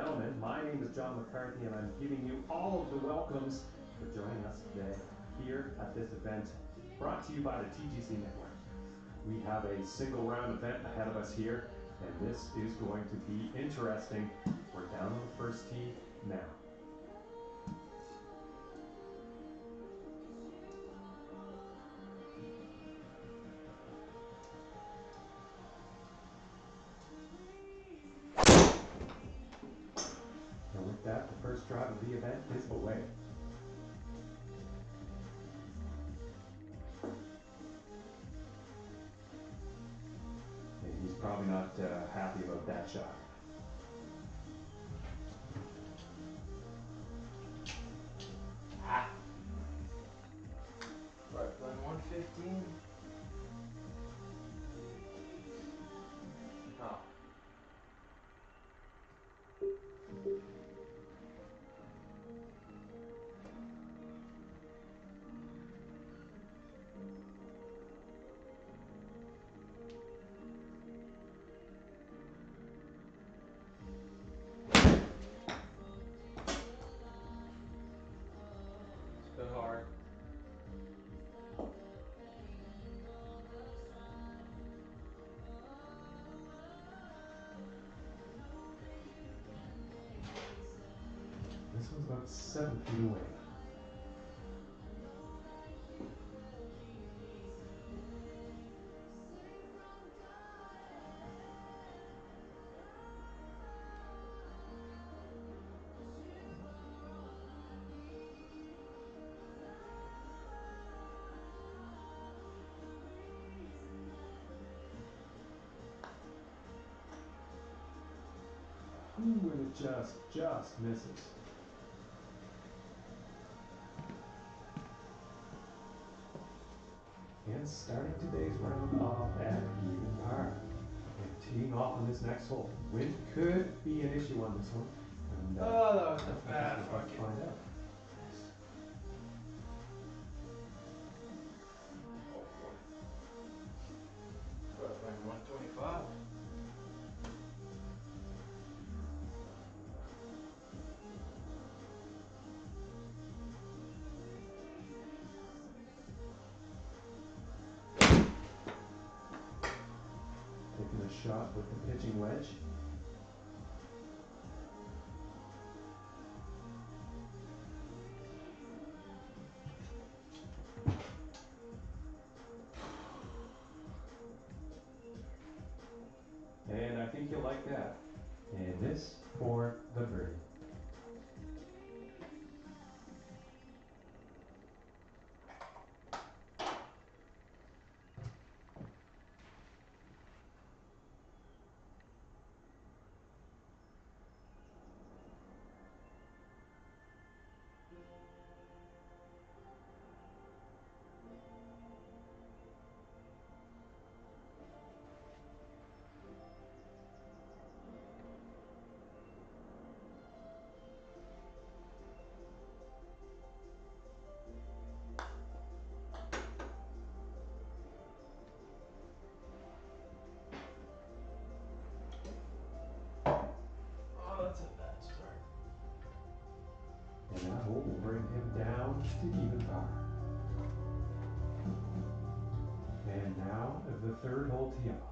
gentlemen, my name is John McCarthy, and I'm giving you all of the welcomes for joining us today here at this event brought to you by the TGC Network. We have a single round event ahead of us here, and this is going to be interesting. We're down on the first tee now. And with that, the first drive of the event is away. And he's probably not happy about that shot. Right, playing 115. Oh. It's been hard. This one's about 7 feet away. Ooh, and it just misses. And starting today's round off at even par. And teeing off on this next hole. Wind could be an issue on this one. And, Oh, that was a I bad guess we'll have to fucking. find out. Oh boy. Right, playing 125. Taking a shot with the pitching wedge. And I think you'll like that. And this for the birdie. Oh, that's a bad start. And that hole will bring him down to even par. And now the third hole tee off.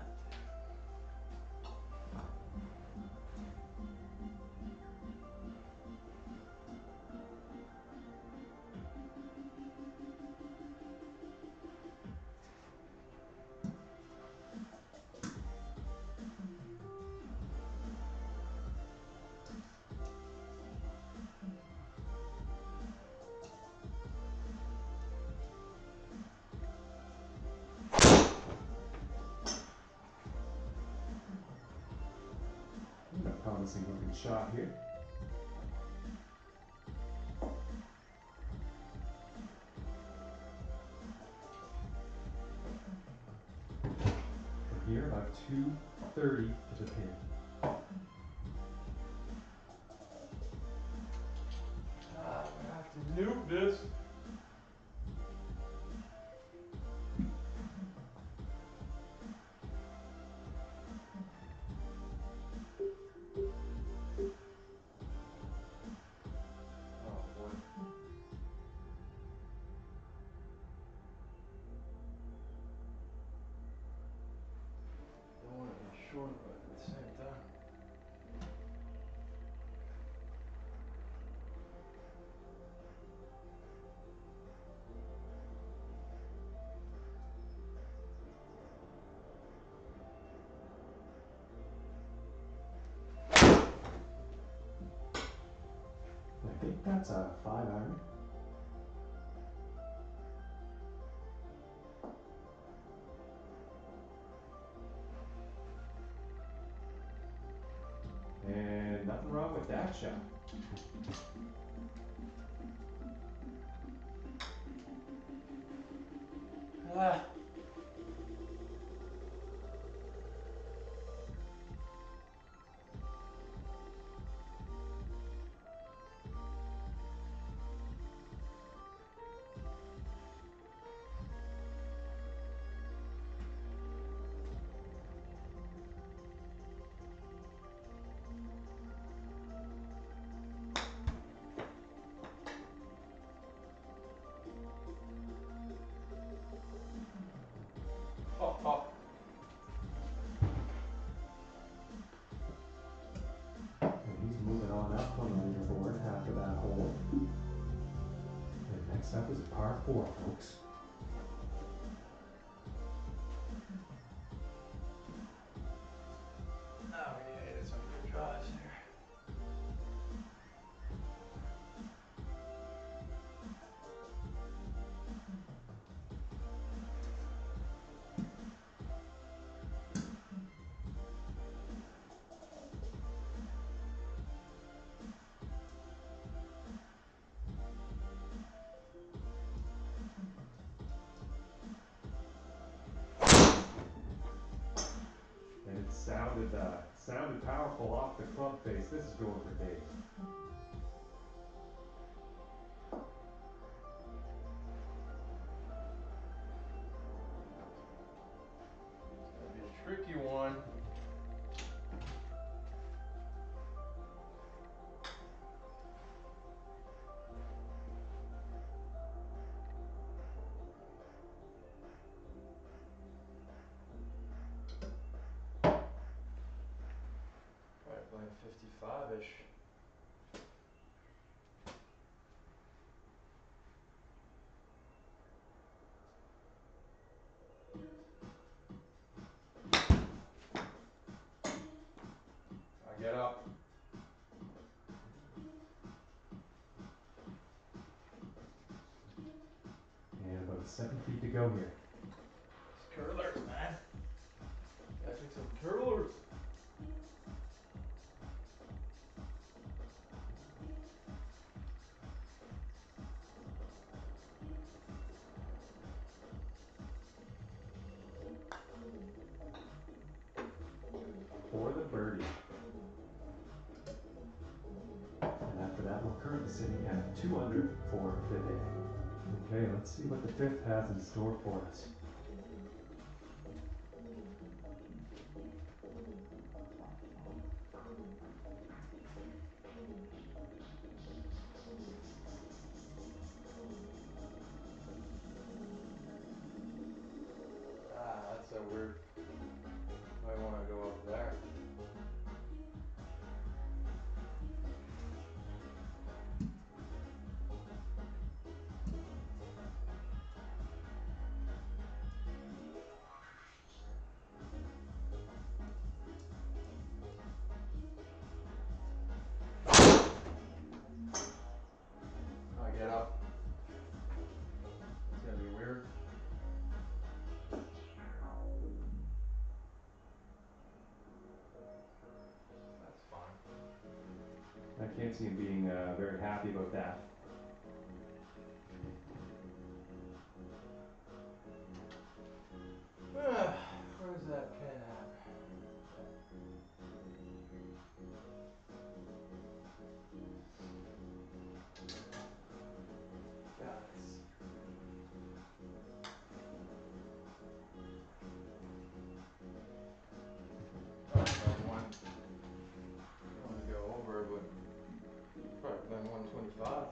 A promising looking shot here. From here, about 230 to the pin. Ah, I'm gonna have to nuke this. that's a 5-iron. And nothing wrong with that shot. Ah. Oh, oh. And he's moving on up on the leaderboard after that hole. And next up is par 4, folks. Oh, we hated some good drives here. And it sounded powerful off the club face. This is going for Dave. That'd be a tricky one. Probably playing 55-ish. I get up. And about 7 feet to go here. It's curlers, man. Catching some curlers. For the birdie. And after that, we're currently sitting at 2 under for the day. Okay, let's see what the 5th has in store for us. Ah, that's so weird. Might want to go up there. I get up. It's gonna be weird. That's fine. I can't see him being very happy about that. Where's that pin at? Guys. Oh, playing one. I want to go over, but probably playing 125.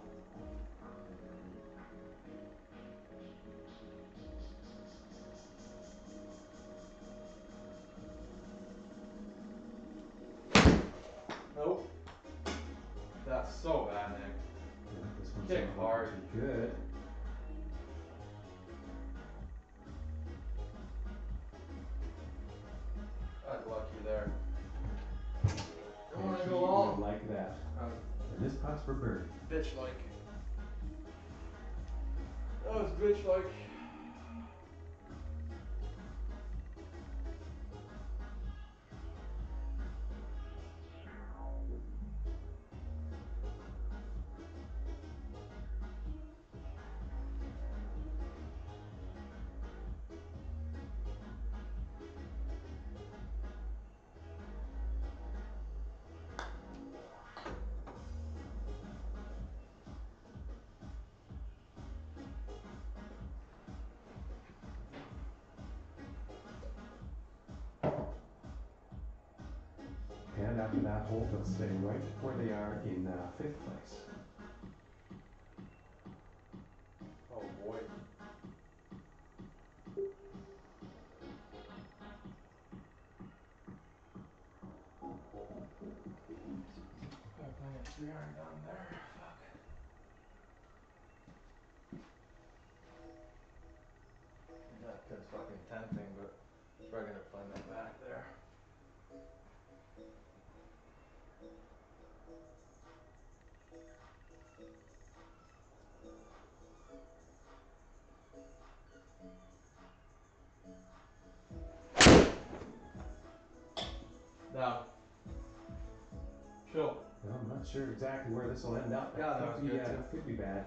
Nope. That's so bad, Nick. Yeah, this one's Kick not hard. too good. Got lucky there. Don't And want to he go would long. like that. And this putt's shots for birdie. Bitch-like. That was bitch-like. And after that hole, they'll stay right where they are in 5th place. Oh boy. Gotta bring a 3-iron down there. Fuck. That's fucking tempting, but I'm probably gonna find that back there. Down. Chill. Well, I'm not sure exactly where this will end up. Yeah, that was could be, good too. could be bad.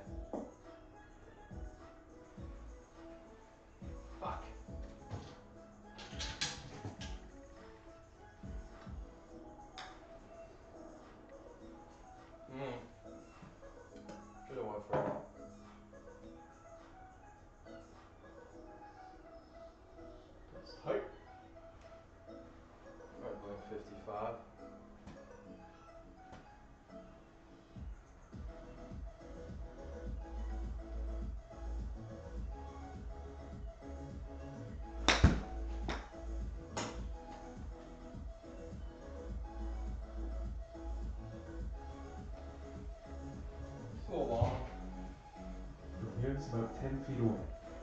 Fuck. Should have went for it. That's tight. Probably going 55. It's a little long. From here, it's about 10 feet away.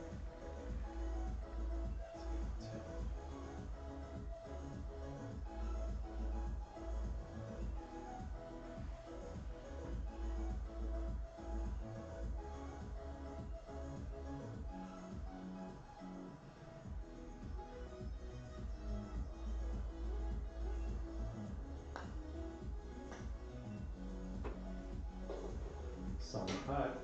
Solid putt.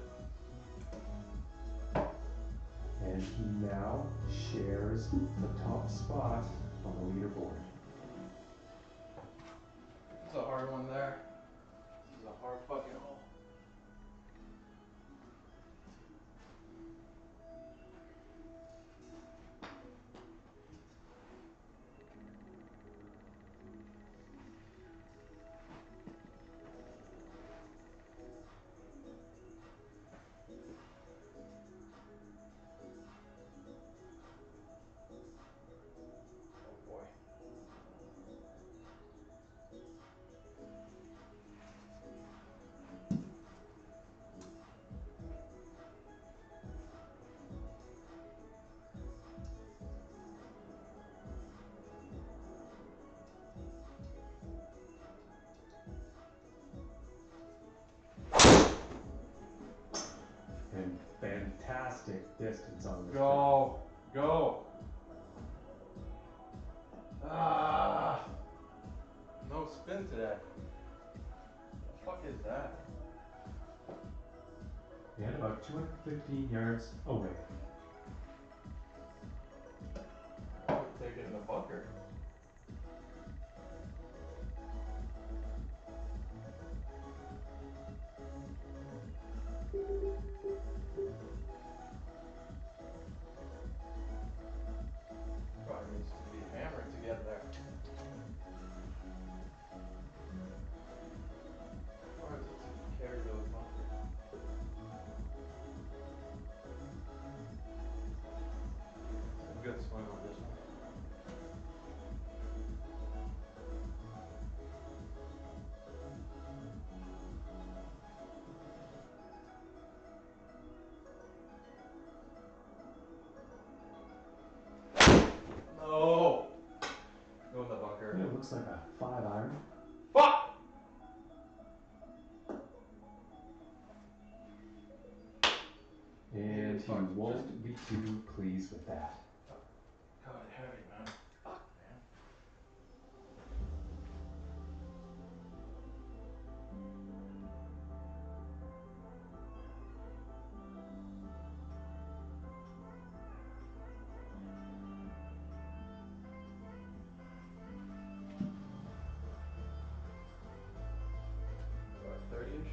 And he now shares the top spot on the leaderboard. It's a hard one there. This is a hard fucking hole. Oh boy. And fantastic distance on this. Go. Go. Ah. No spin today. The fuck is that? And about 215 yards away. I would take it in the bunker. Probably needs to be hammered to get there. Or is it to carry those bunkers? A good swing on this one. No! Go in the bunker. Yeah, it looks like a 5-iron. Fuck! won't be too pleased with that. God, heavy, man. Fuck, man. What, 30-ish?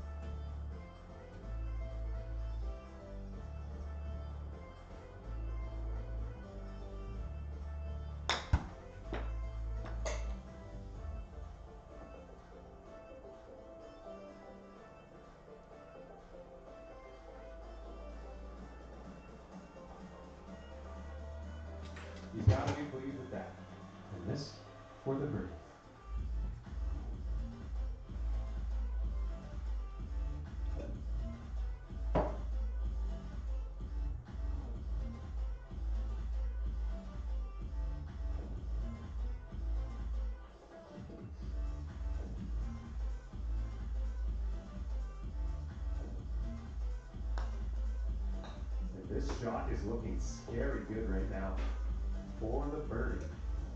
You gotta be pleased with that. And this for the birdie. And this shot is looking scary good right now for the birdie.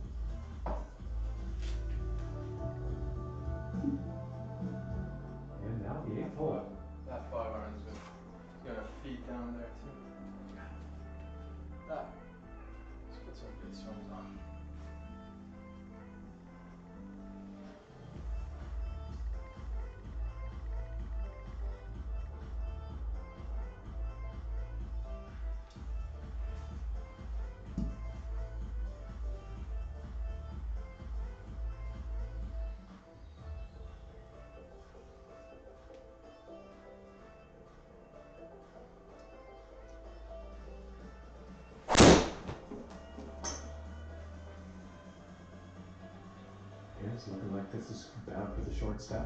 And now the eighth hole. That 5-iron's gonna feed down there too. Ah, let's put some good swings on. Yeah, it's looking like this is bound for the short stuff.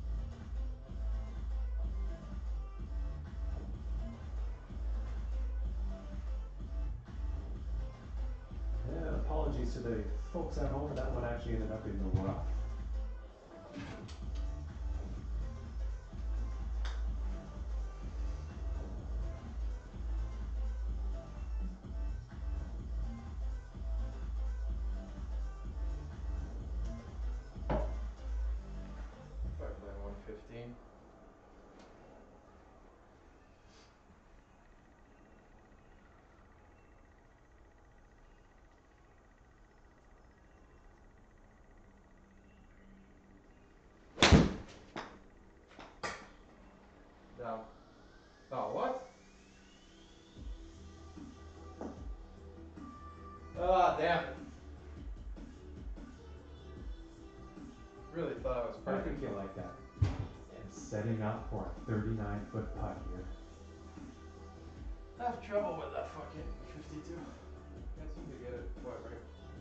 Yeah, apologies to the folks at home, that one actually ended up in the rough. Probably play 115. No. Oh, what? Ah, damn it. Really thought it was I perfect. think you'll like that. And setting up for a 39-foot putt here. I have trouble with that fucking 52. Can't seem to get it quite right.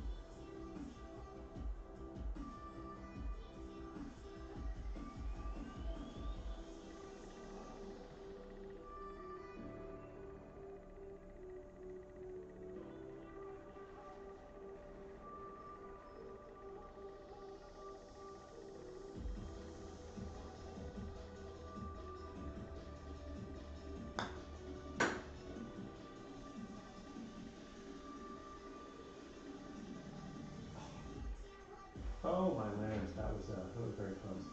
Oh my lands, that was very close.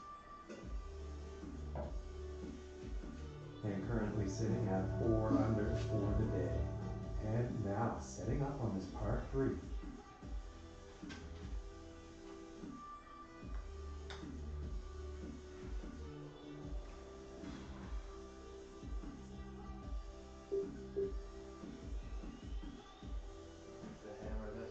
And currently sitting at 4 under for the day. And now setting up on this par 3. To hammer this.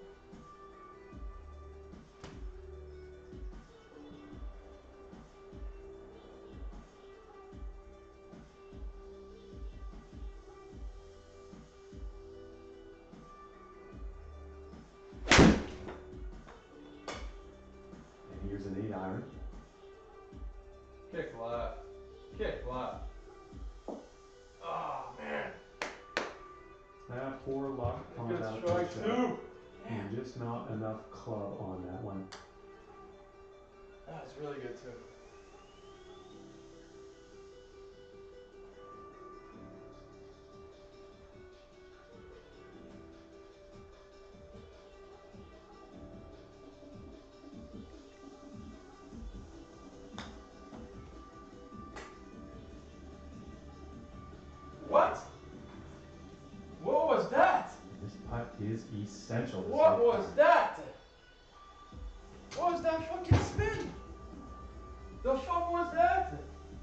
And here's an 8-iron. Kick left. Kick left. Oh, man. Poor luck on Good that strike, shot. too. And just not enough club on that one. That was really good, too. is essential. What was that? What was that fucking spin? The fuck was that?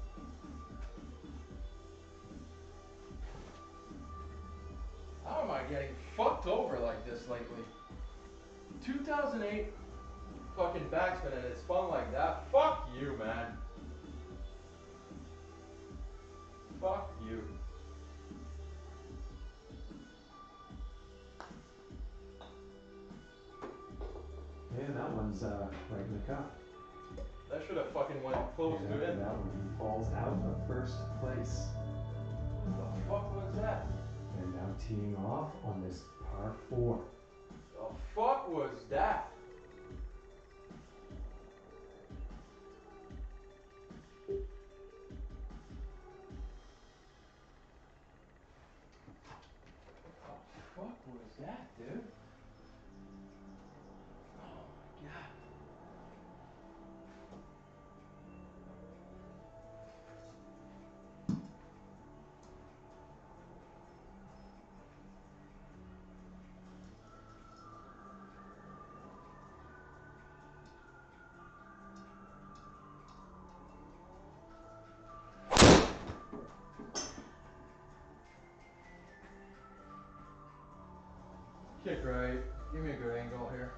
How am I getting fucked over like this lately? 2008 fucking backspin and it spun like that. Fuck you, man. Fuck you. And that one's right in the cup. That should have fucking went close And to after it. that one, he falls out of first place. What the fuck was that? And now teeing off on this par 4. The fuck was that? What the fuck was that, dude? Oh my god. Kick right. Give me a good angle here.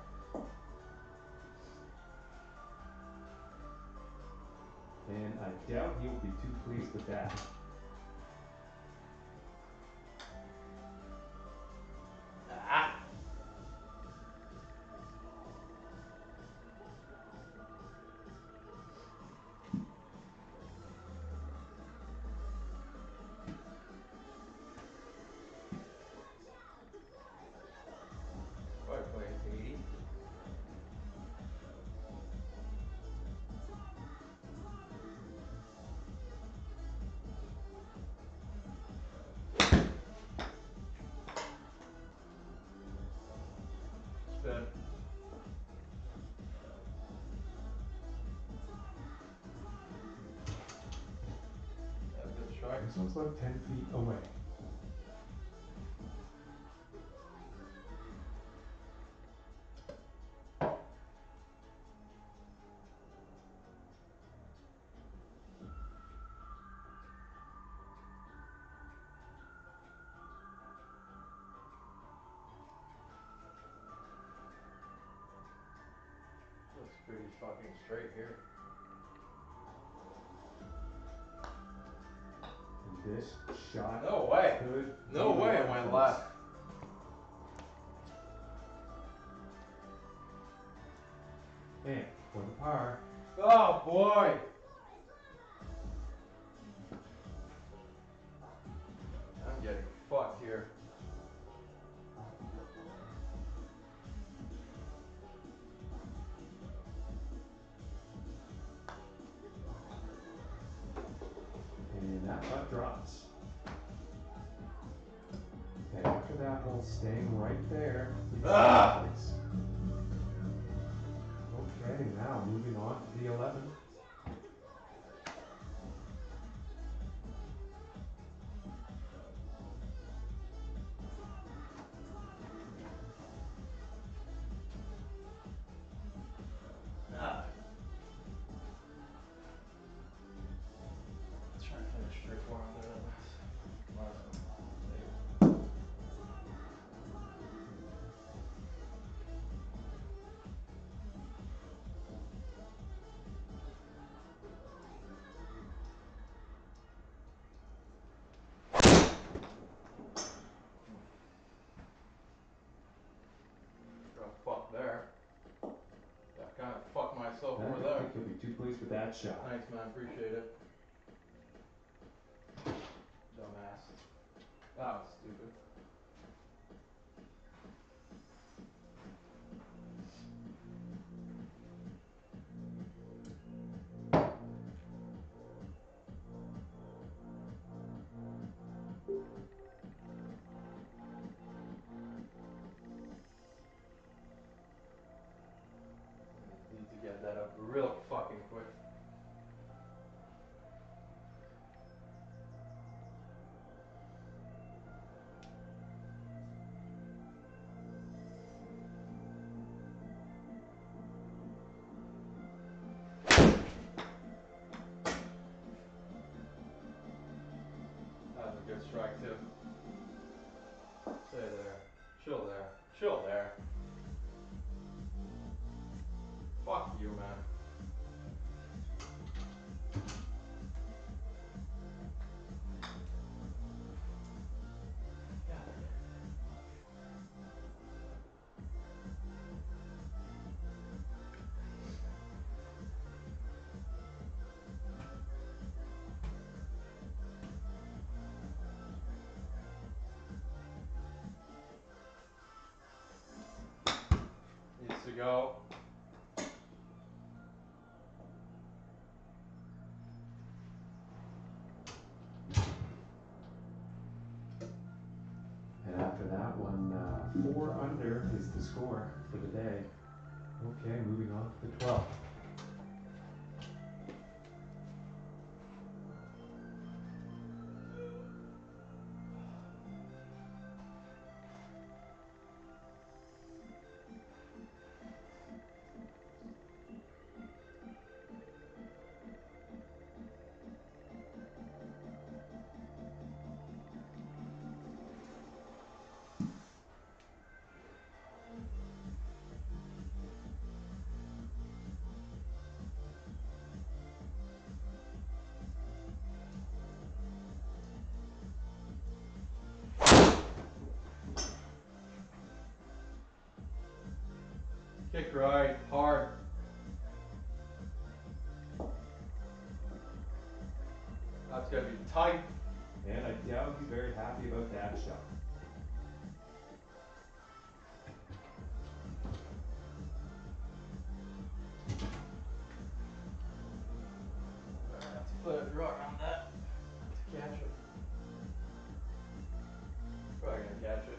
And I doubt he'll be too pleased with that. Ah! Probably playing 80. Spin. That's a good strike. This one's about 10 feet away. Looks pretty fucking straight here. And this shot No way. could No be way the it went one. left. And for the par. Oh boy. I'm getting fucked here. And that putt drops. And after that hole, staying right there. Ah! Okay, now moving on to the 11. Ah. Let's try and finish 3 or 4 under that. Got fucked there. Got kind of fucked myself I over don't there. think he'll be too pleased with that shot. Thanks, man. Appreciate it. Dumbass. That was stupid. Need to get that up real fucking quick. strike too. Stay there. Chill there. Chill there. Fuck you, man. Needs to go. And after that one, 4 under is the score for the day. Okay, moving on to the 12th. Kick right, hard. That's gonna be tight. And I doubt he's very happy about that shot. I have to put a rock on that to catch it. Probably gonna catch it.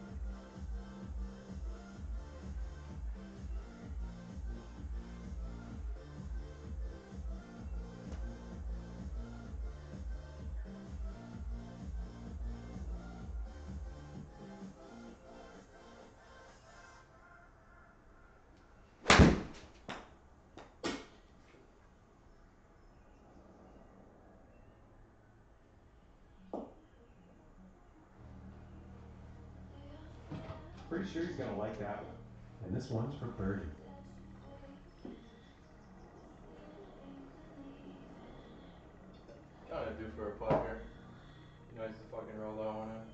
Pretty sure he's gonna like that one. And this one's for birdie. Kinda due for a putt here. Nice to fucking roll that one in.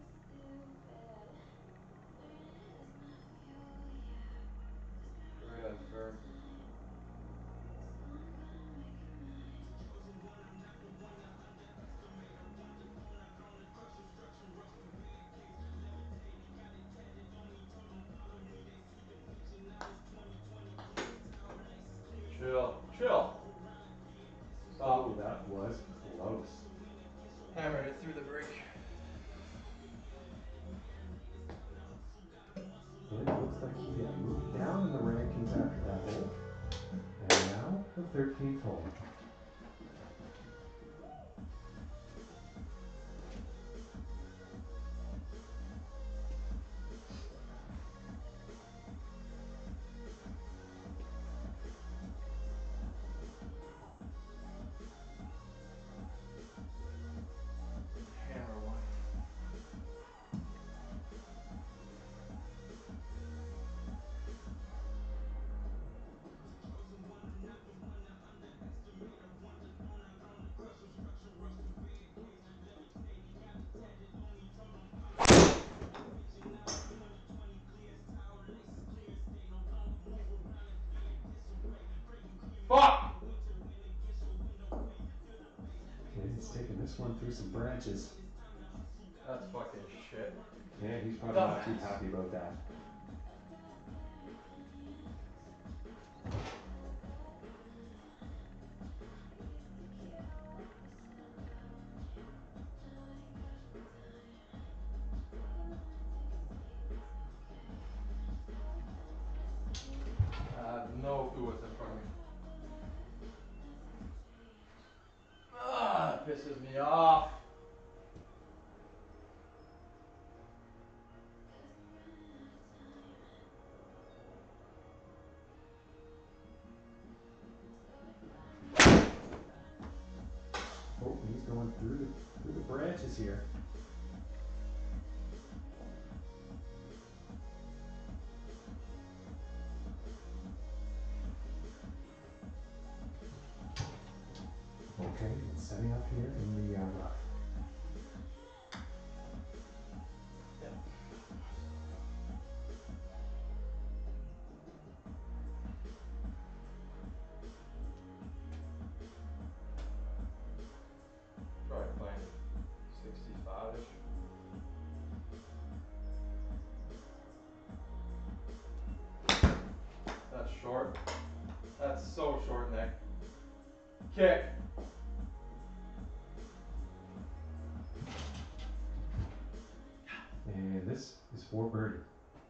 Right at first. Chill. Chill. Stop. Oh, that was close. Hammered it through the break. And it looks like he moved down in the rankings after that hole. And now the 13th hole. Hammer one. Fuck! And he's taking this one through some branches. That's fucking shit. And he's probably not too happy about that. I have no clue what's in front of me. Ah, pisses me off. Oh, he's going through the branches here. setting up here in the rough. Yeah. Probably playing 65-ish. That's short. That's so short, Nick. Kick. And this is for birdie.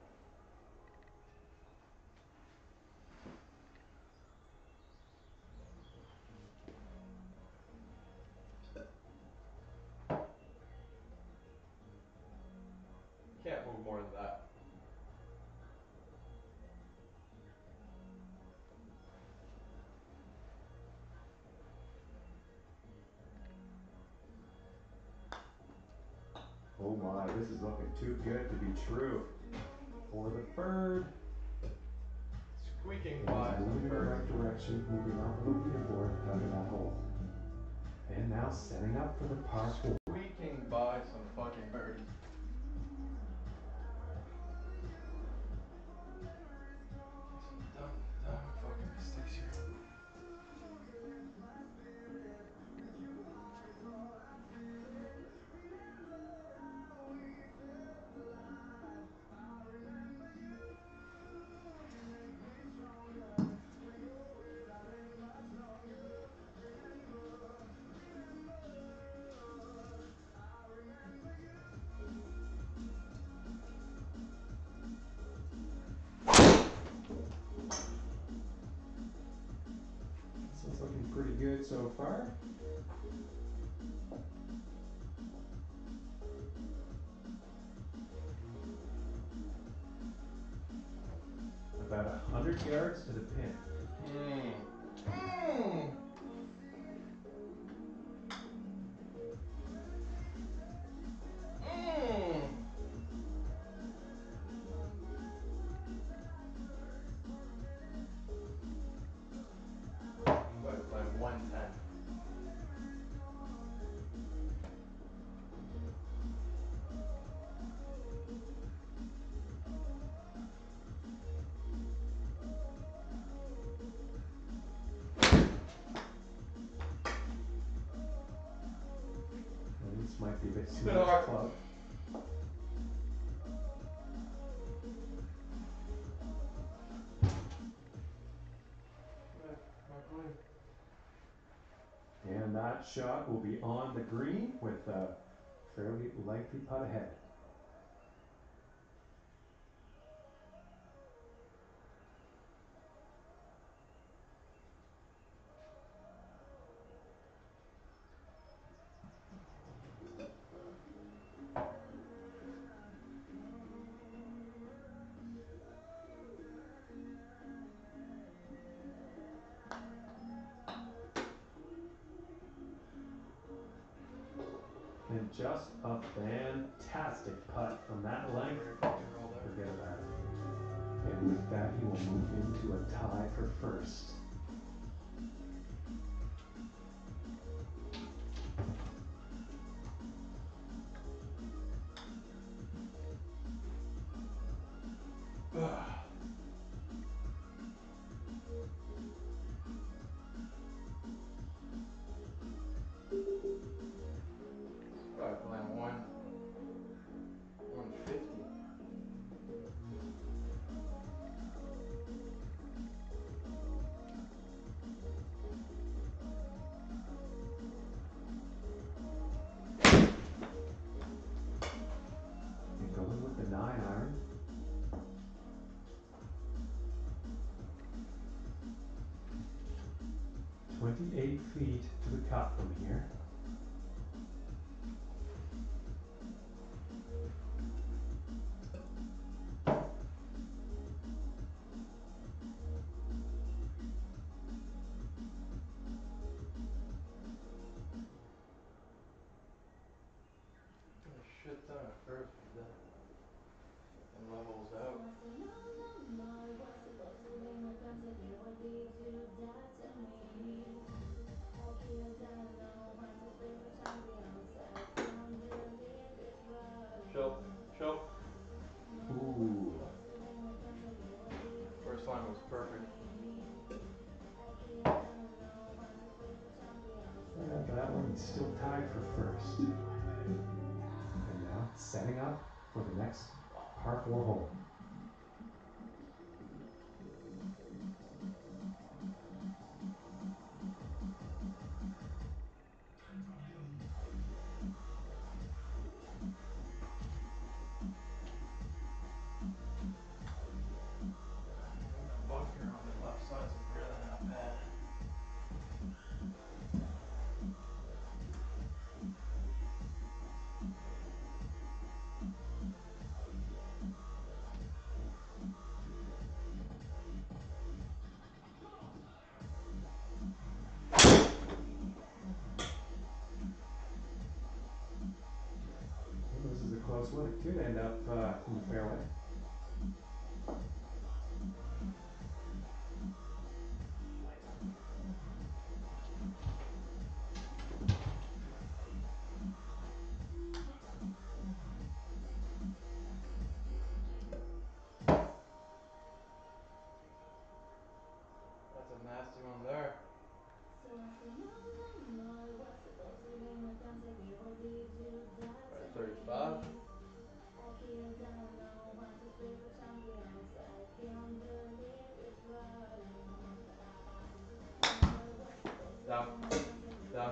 Can't move more than that. Oh my, this is looking too good to be true. For the bird. Squeaking And by he's some moving in the bird. right direction, moving off of the leaderboard out of that hole. And now setting up for the par 4. Squeaking by some fucking birdies. Some dumb fucking mistakes here. So it's looking pretty good so far. About 100 yards to the pin. Probably playing 110. And this might be a bit too Spin much hard. club. And that shot will be on the green with a fairly lengthy putt ahead. And just a fantastic putt from that length. Forget about it. And with that, he will move into a tie for first. Probably playing 150. And going with the 9-iron. "28 feet to the cup from here." A shit ton of first, but then fucking levels out. Two to end up in the fairway. That's a nasty one there. Right, 35. Down. Down.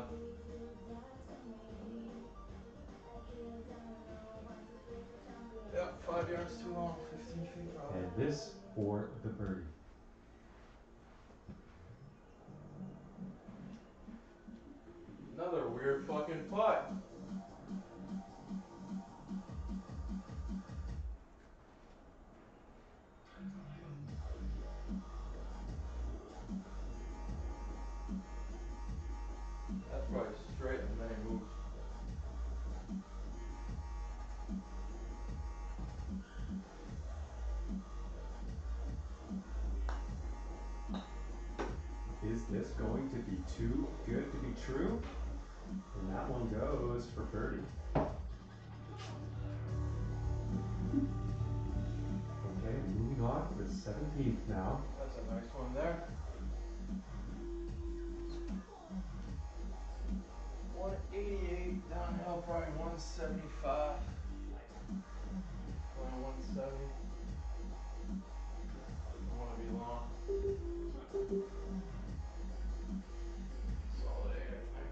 Yep, 5 yards too long, 15 feet probably. And this for the birdie. Another weird fucking putt. That's probably straight and then he moves. Is this going to be too good to be true? And that one goes for birdie. Okay, moving on to the 17th now. That's a nice one there. 188 downhill, probably 175. Going to 170. Don't want to be long. Solid 8, I think.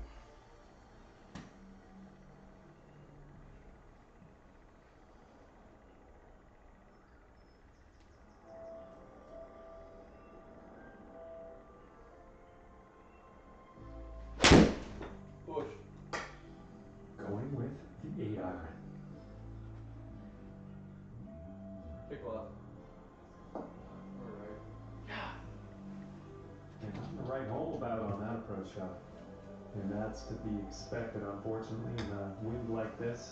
Push. Going with the 8 iron. Kick left. Alright. And nothing to write home about on that approach shot. And that's to be expected, unfortunately, in a wind like this.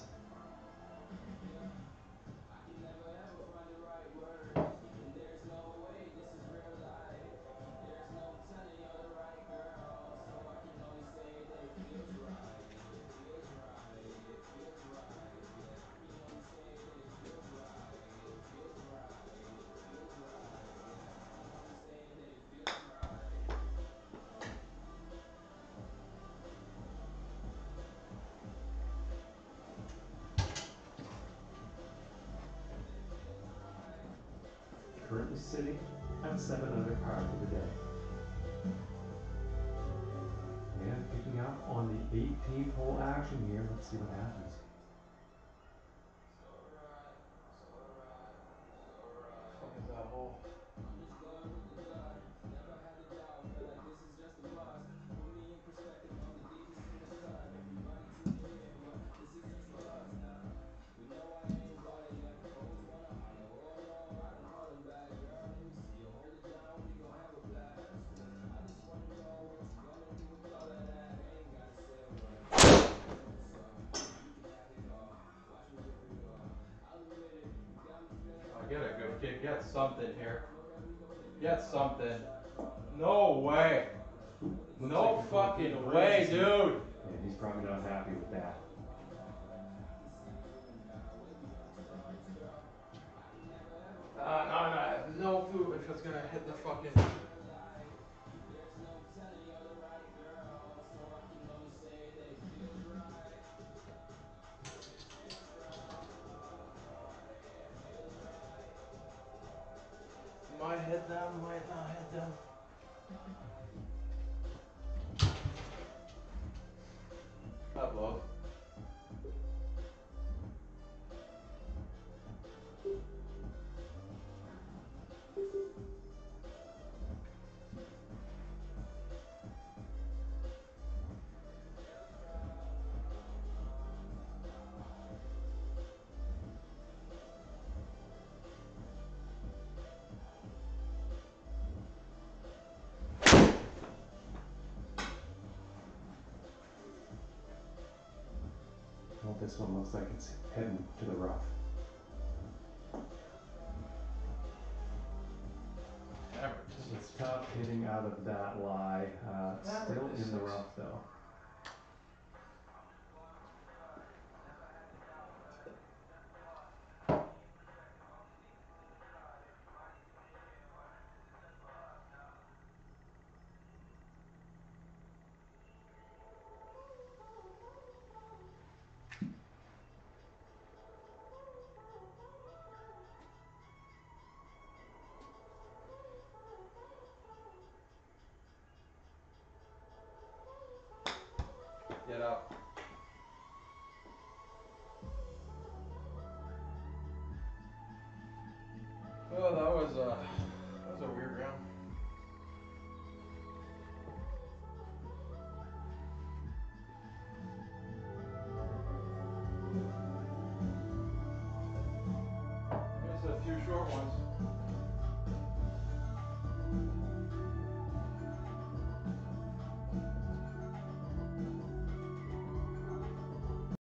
Currently sitting at 7 under par for the day. And picking up on the 18th hole action here. Let's see what happens. What is that hole? Get a good kick. Get something here. Get something. No way. Looks No like fucking way, dude. And he's probably not happy with that. No food if it's gonna hit the fucking. Might head down, might not head down. That blows. Well, this one looks like it's heading to the rough. It's tough hitting out of that lie. Still in the rough though. Get up. Oh, that was a weird round. Missed a few short ones.